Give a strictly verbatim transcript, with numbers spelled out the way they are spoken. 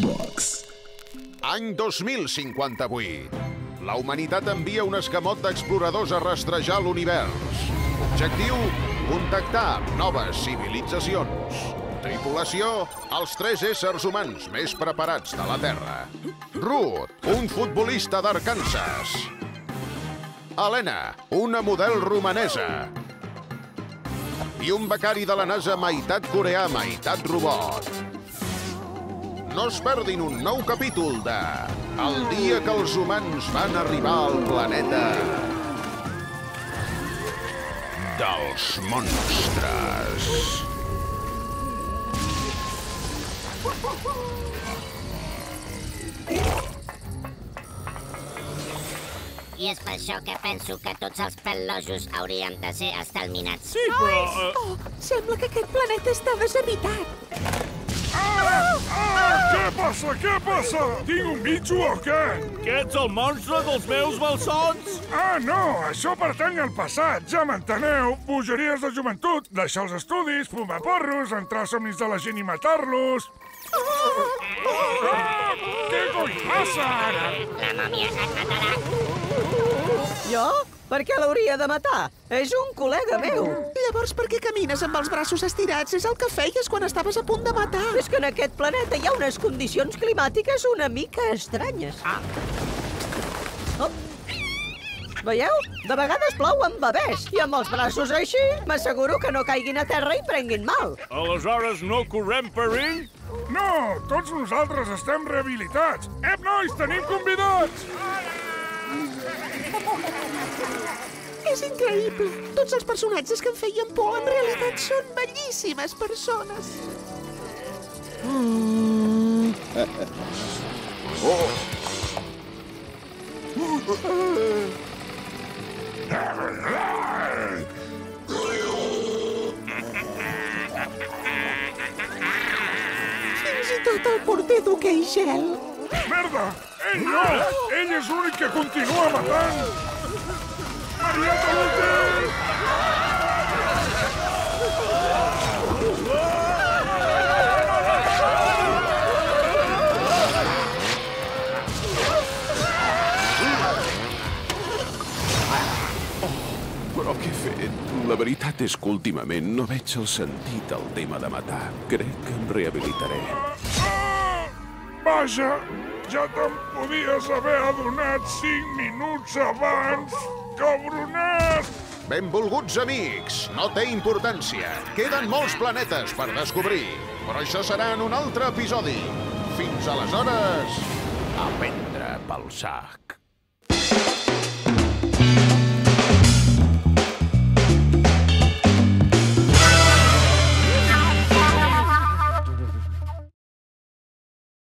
Box. Any dos mil cinquanta-vuit. La humanitat envia un escamot d'exploradors a rastrejar l'univers. Objectiu: contactar amb noves civilitzacions. Tripulació: els tres éssers humans més preparats de la Terra. Ruth, un futbolista d'Arkansas. Helena, una model romanesa. I un becari de la NASA meitat coreà, meitat robot. No es perdin un nou capítol de El dia que els humans van arribar al planeta dels monstres. I és per això que penso que tots els pel·lojos haurien de ser estalminats. Sí, però... Uh... Oh, sembla que aquest planeta està deshabitat. Ah! Ah! Què passa? Què passa? Tinc un bitxo o què? Que ets el monstre dels meus malsons? Ah, no! Això pertany al passat, ja m'enteneu. Bogeries de joventut, deixar els estudis, fumar porros, entrar als somnis de la gent i matar-los. Ah! Què coi passa ara? La mòmia et matarà. Jo? Per què l'hauria de matar? És un col·lega meu. Llavors per què camines amb els braços estirats? És el que feies quan estaves a punt de matar. És que en aquest planeta hi ha unes condicions climàtiques una mica estranyes. Oh. Veieu? De vegades plou amb bebès. I amb els braços així, m'asseguro que no caiguin a terra i prenguin mal. Aleshores no correm perill? No, tots nosaltres estem rehabilitats. Ep, nois, tenim convidats! És increïble. Tots els personatges que em feien por en realitat són bellíssimes persones. Mm. Oh. Fins i tot el porter d'hoquei gel. Merda! Ell no! Ell és l'únic que continua matant! Marieta l'últim! Però què he fet? La veritat és que últimament no veig el sentit al tema de matar. Crec que em rehabilitaré. Ah! Vaja! Ja te'n podies haver adonat cinc minuts abans, cabronàs! Benvolguts amics, no té importància. Queden molts planetes per descobrir, però això serà en un altre episodi. Fins aleshores, a prendre pel sac.